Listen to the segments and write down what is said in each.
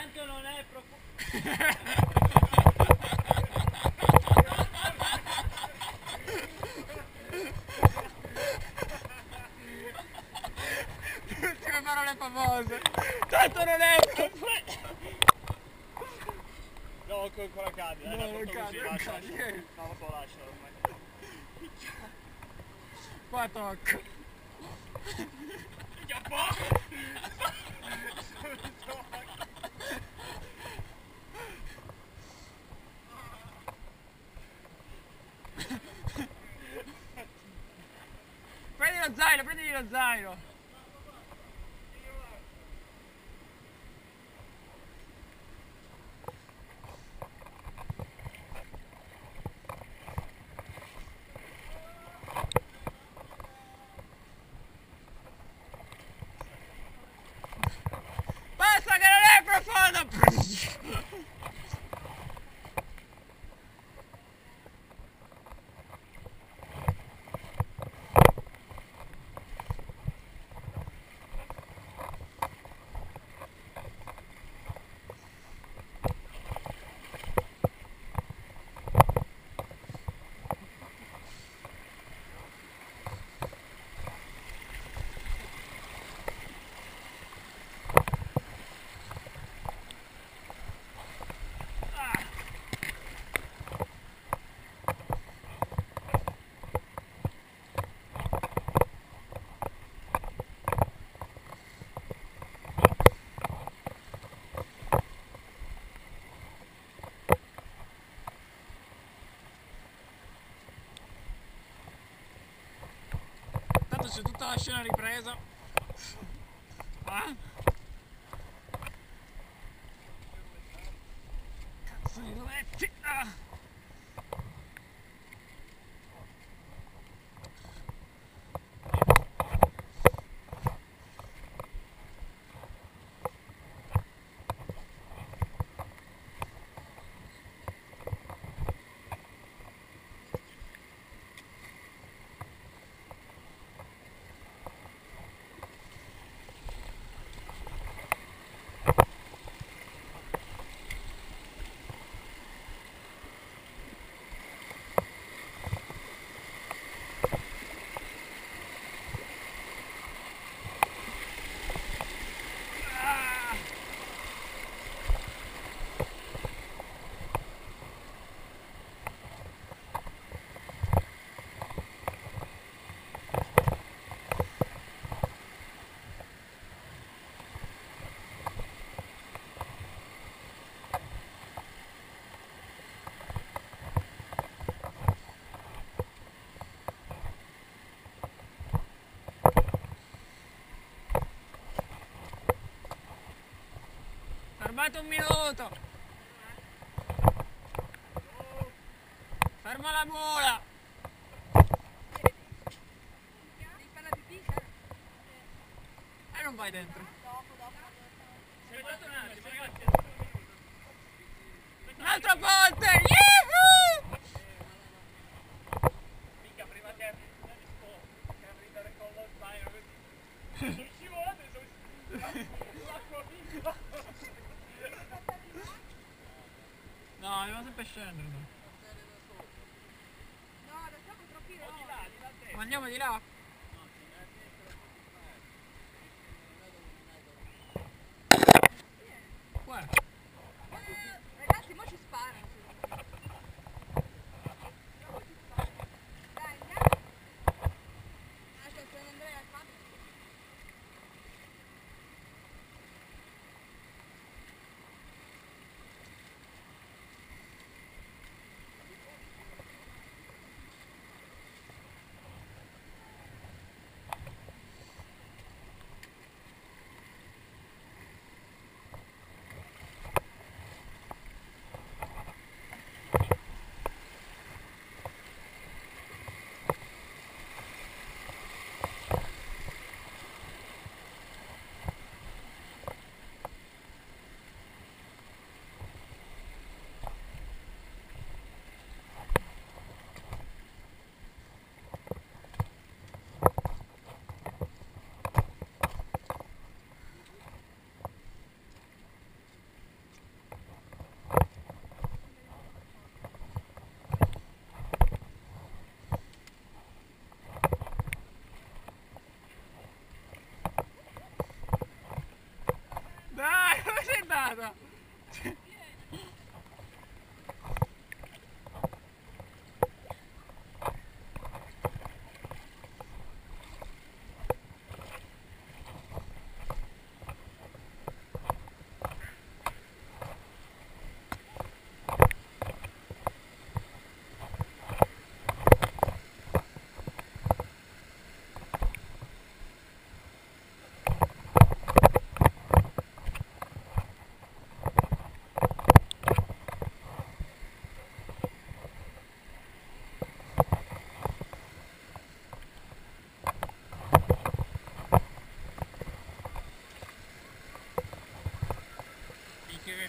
Tanto non è preoccupante. Ultime parole famose. Tanto non è preoccupante. No, ancora cade, No, non cade, non lascia. cade. No, dopo lascia ormai. Qua tocca. Già po'! Prendi lo zaino, prendi lo zaino. Basta che non è profondo! Tanto c'è tutta la scena ripresa. Ah? Cazzo di letti! Ah! Fermate un minuto! Ferma la mula! Devi fare la pipì? E non vai dentro. Aspettate un attimo, ragazzi. Un altro ponte! Yuhu! Mica prima che ridere con lo zaino così. Scivolate l'acqua piccola. No, dobbiamo sempre scendere. No. No, adesso troppi Di roba. là, di là a te. Ma andiamo di là? Guarda. Ragazzi, mo ci sparano. Dai, andiamo. Aspetta, se non andrei al padre.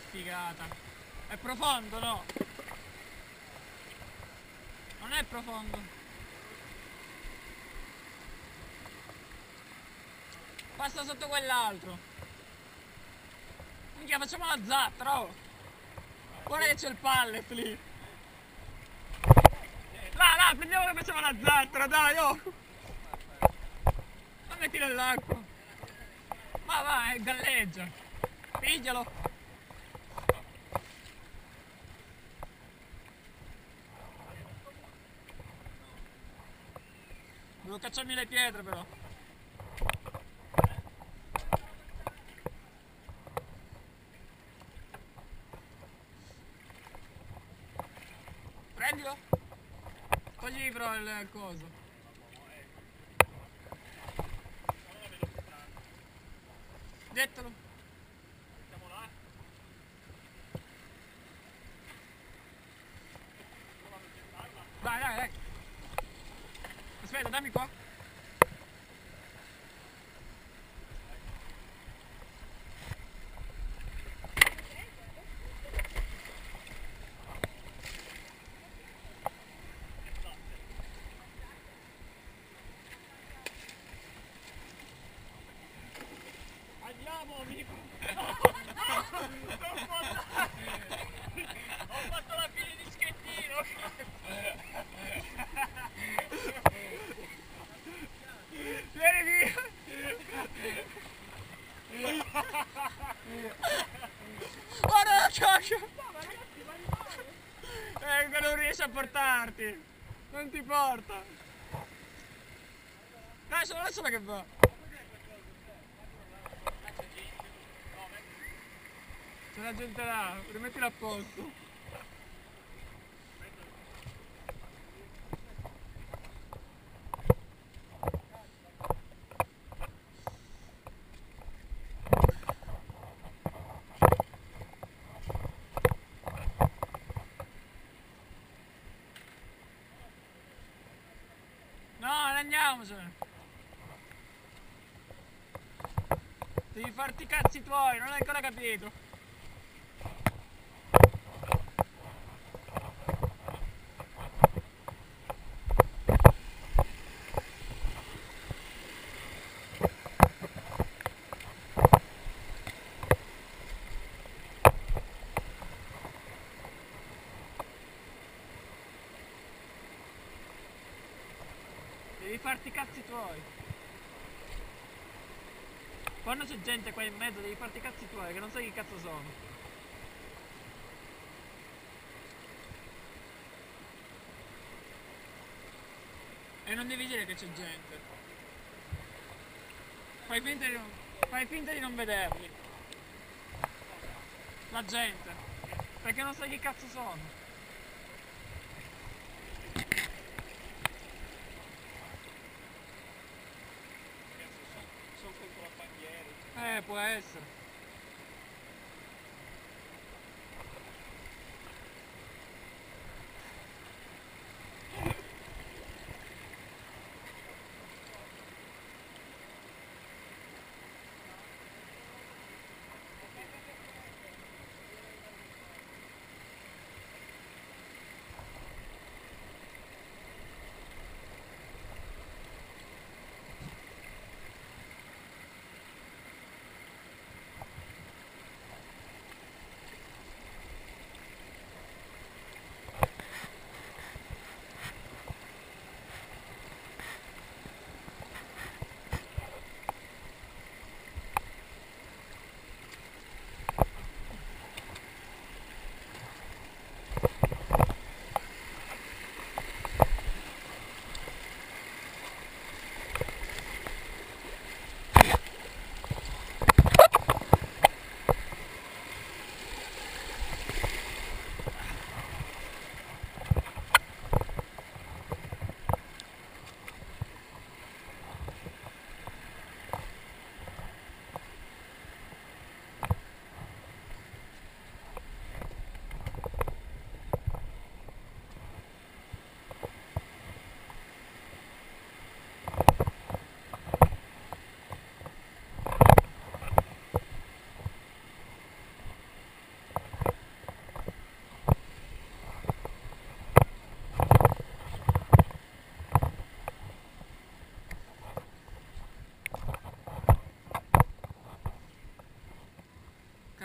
figata. È profondo, no? Non è profondo. Passa sotto quell'altro. Minchia, facciamo la zattera, oh. Guarda che c'è il pallet lì. Là, prendiamo che facciamo la zattera, dai, oh. Ma metti nell'acqua. Va, galleggia. Piglialo. Devo cacciarmi le pietre però. Prendilo. Togli però il coso. Gettalo. Siamo là. Dai. Aspetta, dammi qua. Andiamo, mi dico. Ho fatto la fine di schettino. Vieni via. Guarda la cioccia. Che non riesce a portarti. Non ti porta. Lasciala che va. C'è la gente là, rimettila a posto. No, andiamocene. Devi farti i cazzi tuoi, non hai ancora capito. Devi farti i cazzi tuoi. Quando c'è gente qua in mezzo devi farti i cazzi tuoi, che non sai chi cazzo sono. E non devi dire che c'è gente. Fai finta di non vederli. La gente. Perché non sai chi cazzo sono. Sono contrabbandieri. Può essere.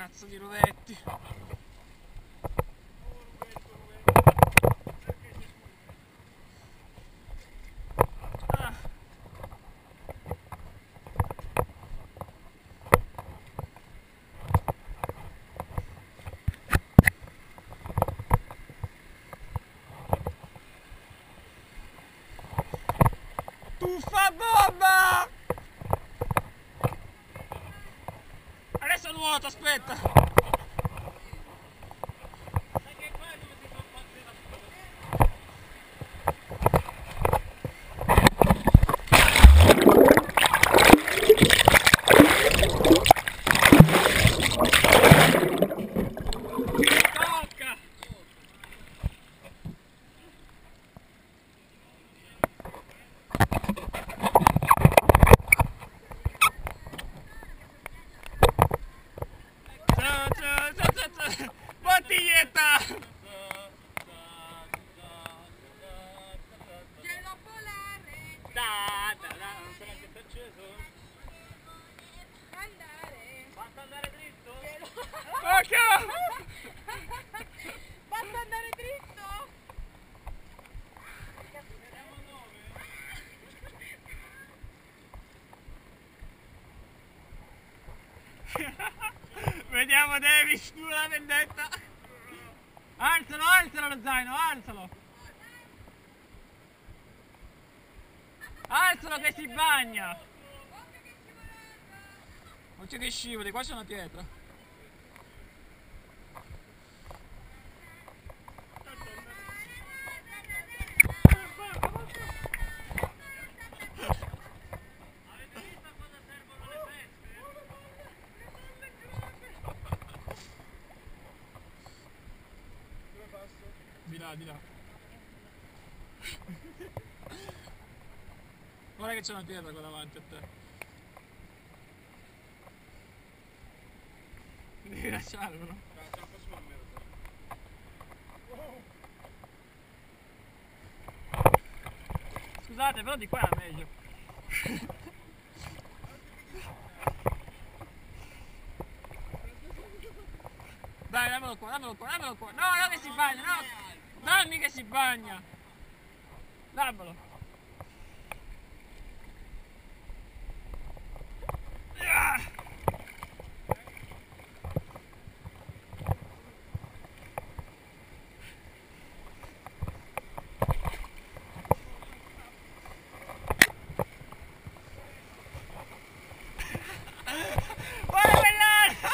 Cazzo di rovetti. Ah. Tuffa bomba! Adesso nuoto, aspetta! Sai che qua è dove si fa parte la tocca! Ciao, ciao, ciao, ciao, ciao. Bottiglietta! Gelo polare. Non so neanche se è acceso. Andare. Basta andare dritto? Gelo. Occhio! Basta andare dritto. Vediamo 9. Vediamo Davis, tu la vendetta! Alzalo, alzalo lo zaino, alzalo! Alzalo che si bagna! Non c'è che scivoli, qua c'è una pietra. Avete visto a cosa servono le feste? Dove passo? Di là, di là. Guarda che c'è una pietra qua davanti a te. Devi lasciarlo, no? Siamo un po' sulla merda. Scusate, però di qua era meglio. Dai, dammelo qua, dammelo qua, dammelo qua. No, no che si bagna, no! Dammi che si bagna! Dammelo! Ah! Guarda quell'aria!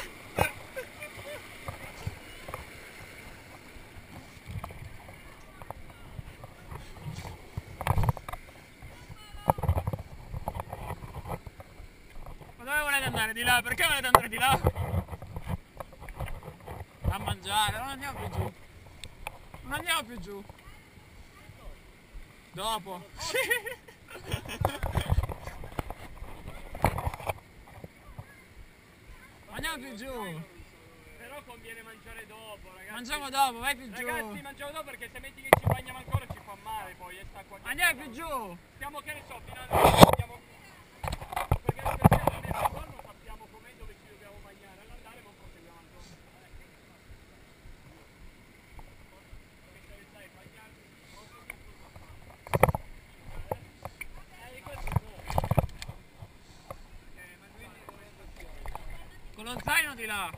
Ma dove volete andare? Di là? Perché volete andare di là? A mangiare, non andiamo più giù. Non andiamo più giù. Dopo. Andiamo più giù. Però conviene mangiare dopo, ragazzi. Mangiamo dopo, vai più giù. Ragazzi, mangiamo dopo perché se metti che ci bagniamo ancora ci fa male poi e sta qua. Andiamo più giù. Stiamo che ne so, fino a andiamo. Perché almeno non sappiamo com'è dove ci dobbiamo bagnare. All'andare non proseguiamo ancora. Perché se stai bagnando, di questo no. Ma quindi dove andiamo? Con lo zaino di là.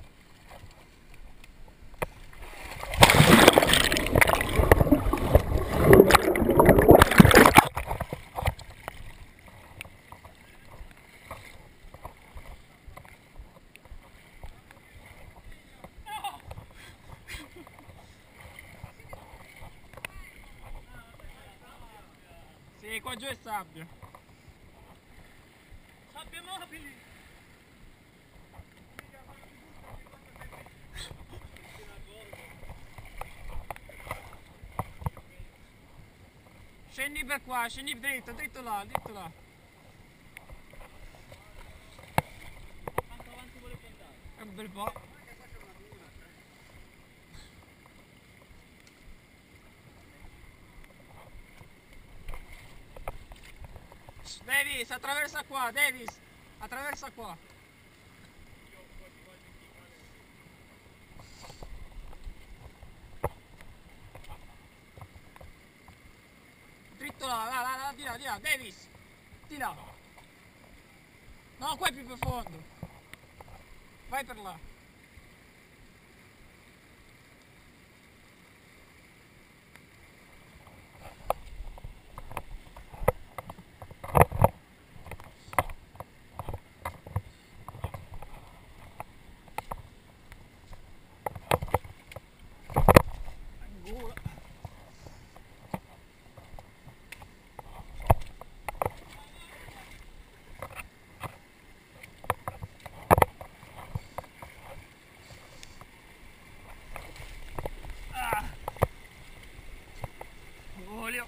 Sì, qua giù è sabbia. Sabbie mobili! Scendi per qua, scendi dritto, dritto là, dritto là. Ma quanto avanti volete andare? È un bel po'. Davis, attraversa qua, Davis, attraversa qua. Io poi ti voglio indicare. di là, Davis! Di là! No, qua è più profondo! Vai per là! Angolo! Olio.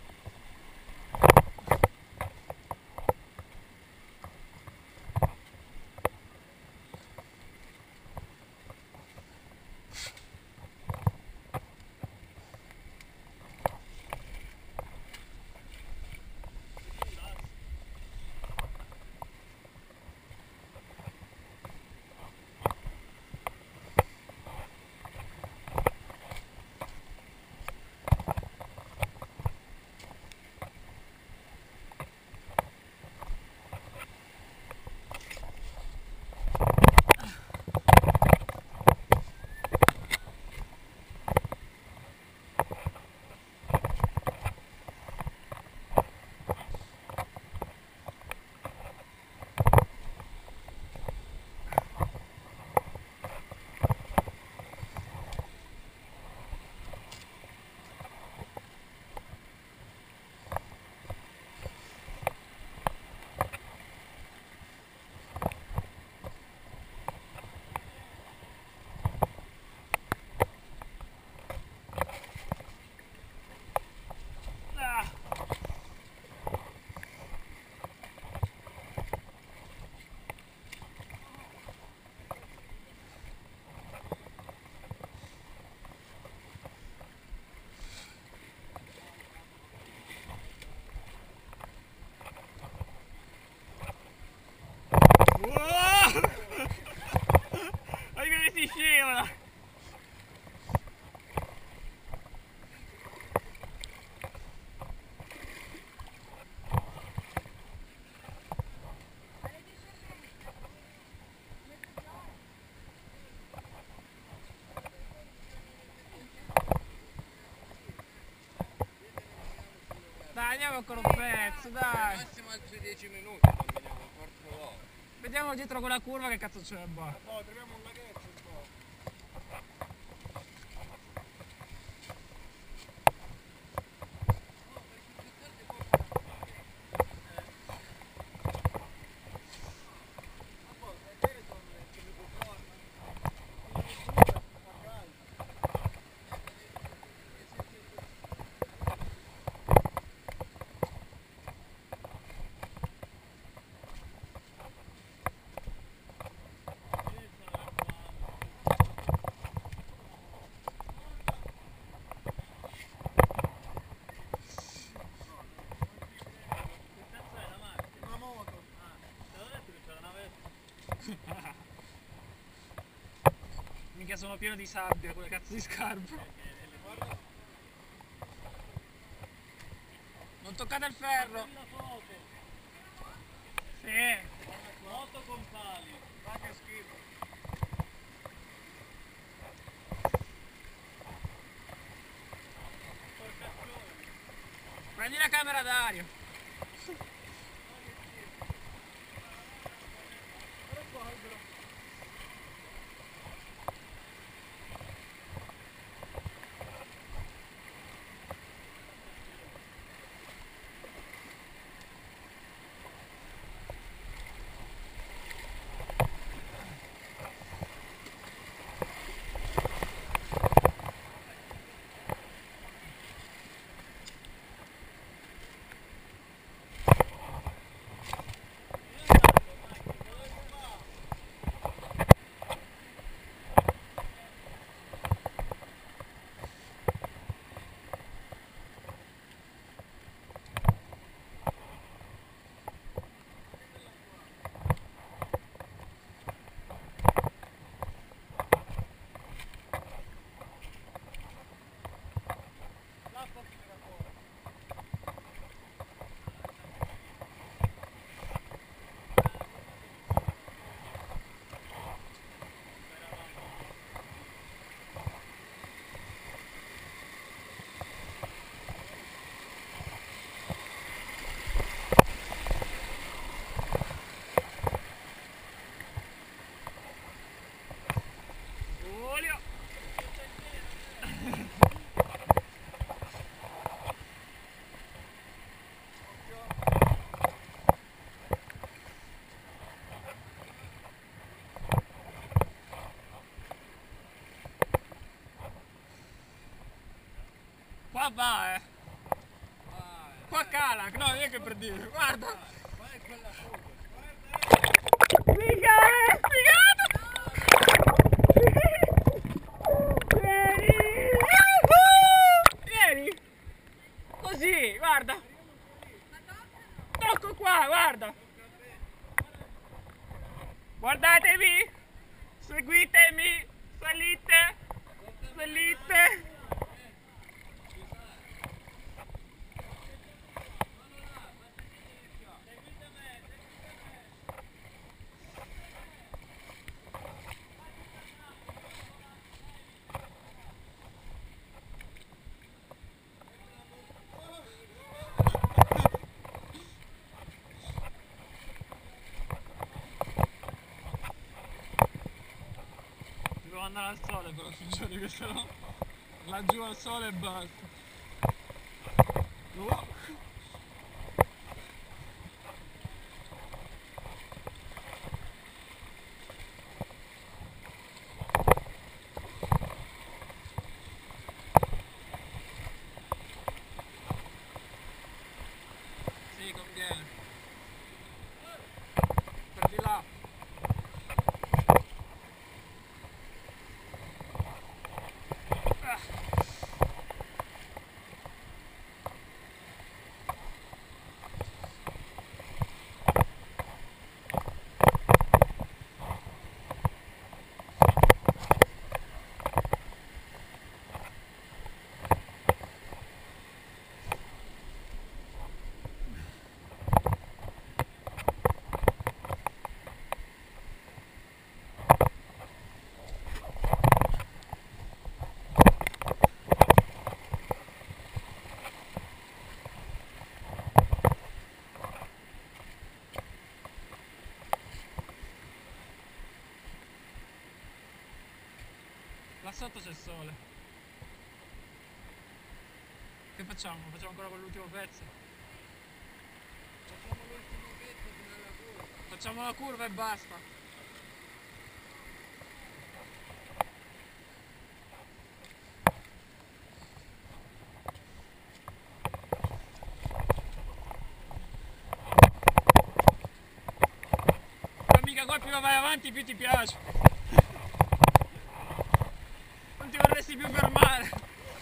Guarda che si scivola! Dai, andiamo ancora un pezzo, dai! Massimo altri 10 minuti camminiamo, un quarto d'ora. Vediamo dietro quella curva che cazzo c'è, boh. No, troviamo un laghetto un po'. Mica sono pieno di sabbia, quelle cazzo di scarpe. Non toccate il ferro! Sì! Moto con pali. Ma che schifo. Prendi la camera d'aria! Qua va, Qua cala, no, non è che per dire, guarda. Vai quella foto. Figa, Vieni! Così, guarda! Tocco qua, guarda! Guardatevi! Seguitemi! Salite! Salite! Devo andare al sole però succede che se no laggiù al sole e basta. Wow. Sì, conviene. Per di là. Là sotto c'è il sole. Che facciamo? Facciamo ancora con l'ultimo pezzo? Facciamo l'ultimo pezzo fino alla curva. Facciamo la curva e basta. Ma mica qua più vai avanti più ti piace. Non ti vorresti più fermare.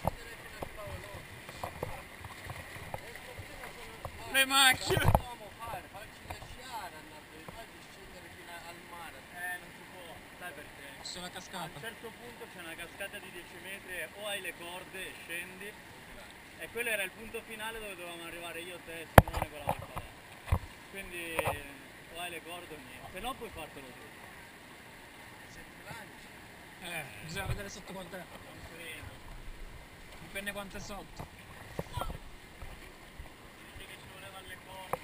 Le macchine. Dobbiamo fare, farci lasciare andare per poi scendere fino al mare. Non si può, sai perché? C'è la A un cascata. certo punto c'è una cascata di 10 metri e o hai le corde e scendi, e quello era il punto finale dove dovevamo arrivare io, te e Simone quella volta là. Quindi o hai le corde o niente, se no puoi fartelo tu. Se ti lanci. Bisogna vedere sotto quant'è. Non credo. Dipende quanto è sotto. Dice che ci volevano le corde.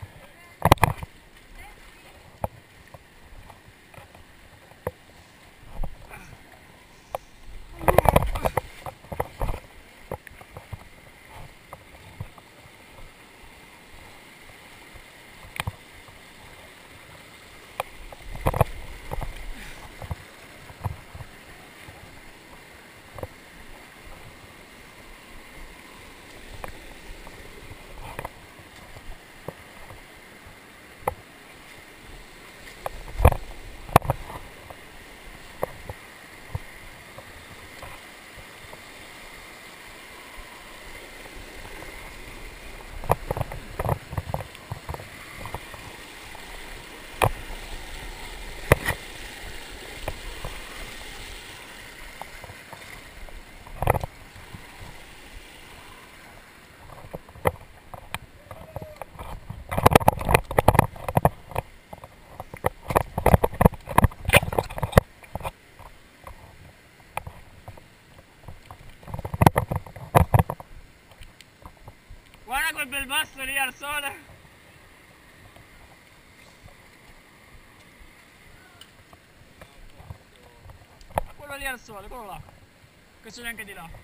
Guarda quel bel basso lì al sole. Quello lì al sole, quello là. Che c'è anche di là.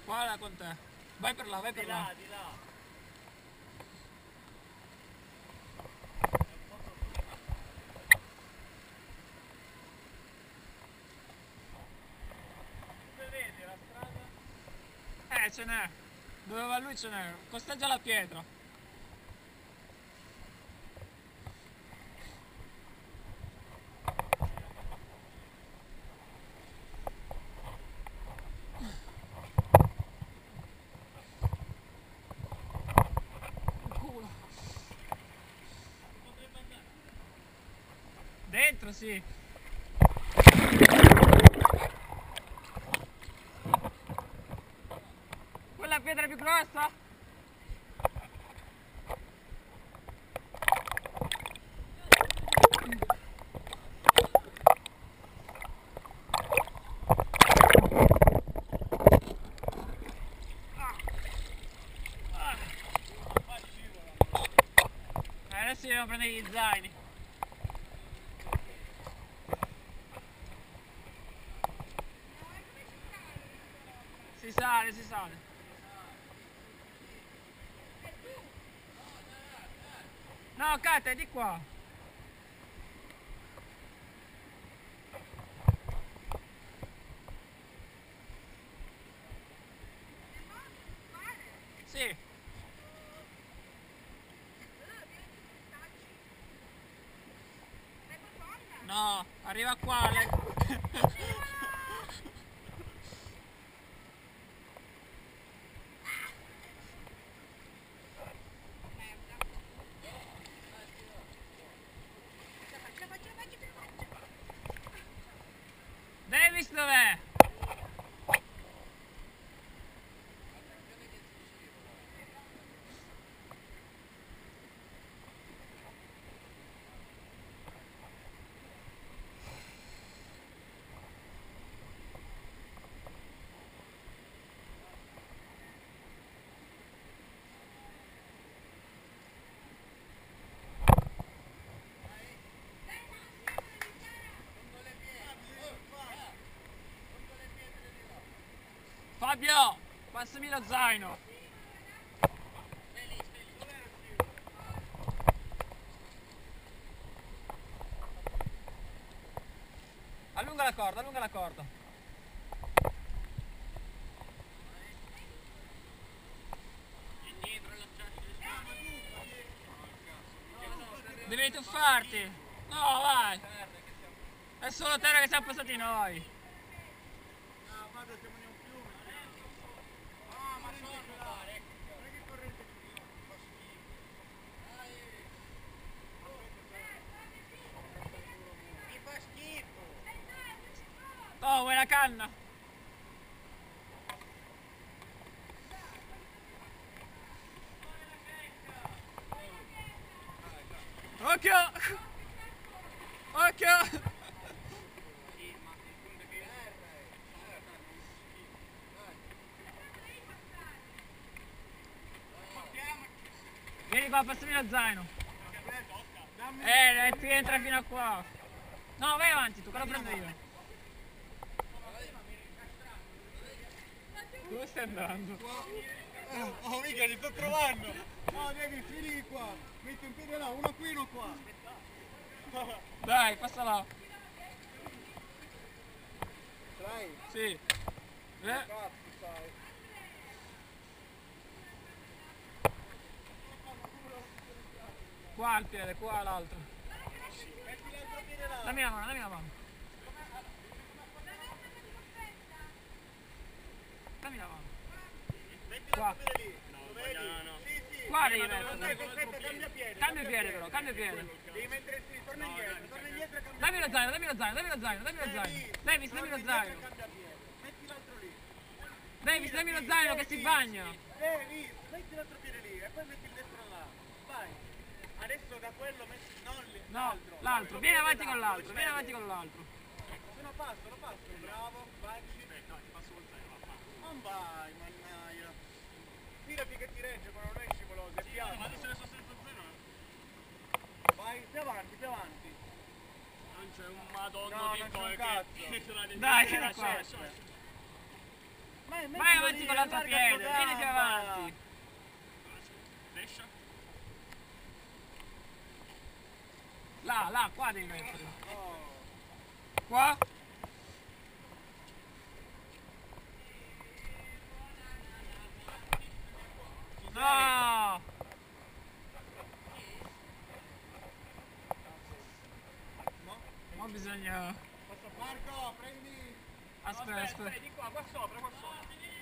Guarda con te. Vai per là, vai per Di là. là, di là. Dove vedi la strada? Ce n'è. Dove va lui ce n'è. Costeggia la pietra. Culo. Dentro sì. Quella pietra più grossa? Adesso dobbiamo prendere gli zaini. Si sale, si sale. No, Kate, di qua. Sì. No, arriva qua. Davis dov'è? Fabio, passami lo zaino. Allunga la corda, allunga la corda. Devi tuffarti. No, vai. È solo terra che siamo passati noi. Oh, vuoi la canna? Occhio! Occhio! Vieni qua, passami lo zaino. Ti entra fino a qua. No, vai avanti tu, che lo prendo io. Dove stai andando? Oh mica li sto trovando! No, devi finire qua! Metti un piede là, uno qui, uno qua! Dai, passa là. Dai! Sì. Cazzo, sai! Qua il piede, qua l'altro. Metti l'altro piede là! Dammi la mano, dammi la mano. Dammi la mano. Metti Qua. l'altro piede lì! Lo vedi? no. Sì, sì! Qua devi Aspetta, metterlo. aspetta, cambia piede! Cambia piede però, cambia piede. Devi mettere sì, torna indietro e cambia Dammi lo zaino, dammi lo zaino, dammi lo zaino, dammi lo zaino. Davis, dammi lo zaino. cambia piede! Metti l'altro lì! Davis, dammi lo zaino che si bagna. Lì, metti l'altro piede lì e poi metti il destro là! Vai! Adesso da quello metti, non lì, No, l'altro. Vieni avanti con l'altro, vieni avanti con l'altro. Lo passo, bravo, vai. No, ti passo col zaino, non vai, mannaia. Tirati che ti regge, ma non è scivoloso, è piano. Ma adesso ne sto senza zaino. Vai, più avanti. Non c'è un madonna No, di non c'è un poi cazzo. Dai, vieni qua. Ma Vai avanti con l'altro piede, vieni più avanti. Pescia. Là, qua devi mettere. Oh. Qua? No! Ma bisogna... Marco, prendi. Aspetta. Di qua sopra, qua sopra.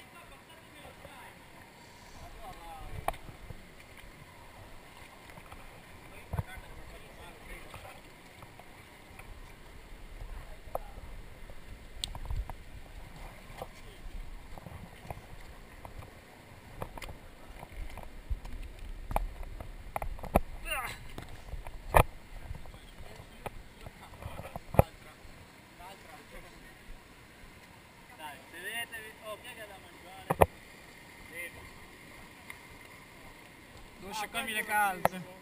Dai, sedetevi. Oh, chi è che ha da mangiare? Devo sciacquarmi le calze.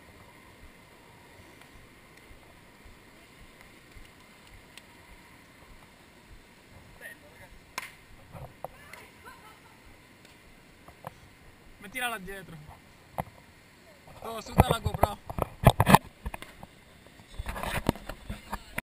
Mettila là dietro. Oh, su dalla GoPro.